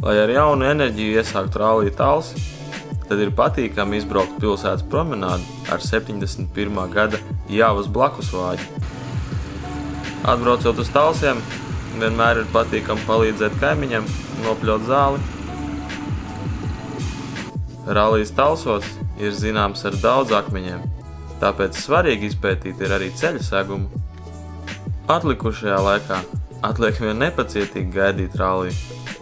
Lai ar jaunu enerģiju iesāktu rallija Talsi, tad ir patīkami izbraukt pilsētas promenādi ar 71. gada Javas blakusvāģi. Atbraucot uz Talsiem, vienmēr ir patīkami palīdzēt kaimiņam nopļaut zāli. Rallijs Talsos ir zināms ar daudz akmeņiem, tāpēc svarīgi izpētīt ir arī ceļa segumu. Atlikušajā laikā atliek vien nepacietīgi gaidīt ralliju.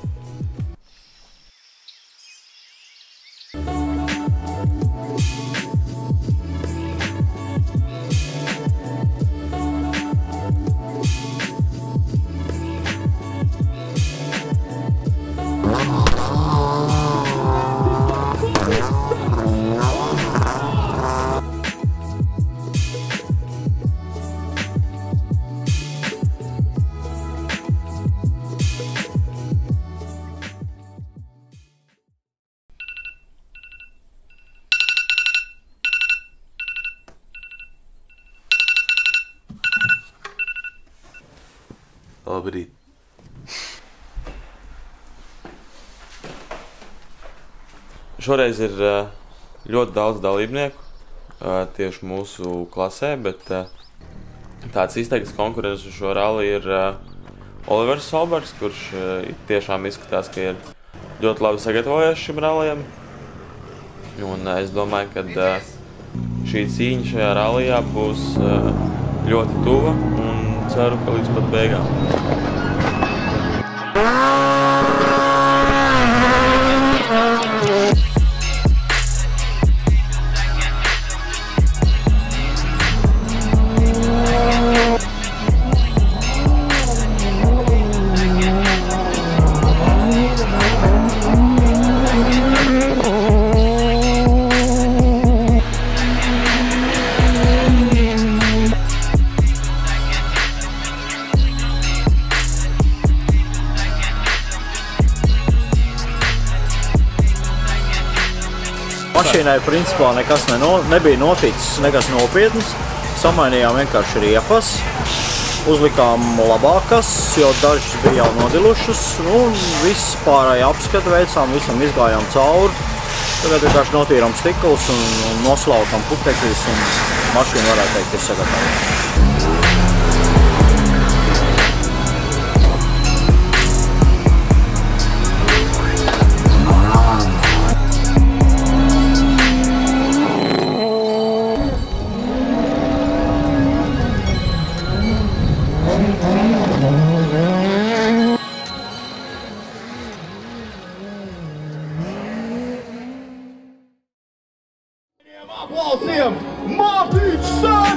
Labrīt! Šoreiz ir ļoti daudz dalībnieku tieši mūsu klasē, bet tāds izteikts konkurents uz šo ralliju ir Olivers Solbergs, kurš tiešām izskatās, ka ir ļoti labi sagatavojies šim rallijam. Un es domāju, ka šī cīņa šajā rallijā būs ļoti tuva un ceru, ka līdz pat beigām. Mašīnai principā nekas nebija noticis, nekas nopietns. Samainījām vienkārši riepas, uzlikām labākas, jo dažas bija jau nodilušas. Un viss pārējā apskatu veicām, visam izgājām cauri. Tagad vienkārši notīrām stiklus un noslaukam putekļus un mašīna varētu teikt ir sagatavota. Aplausiem Mārtiņš Sēns!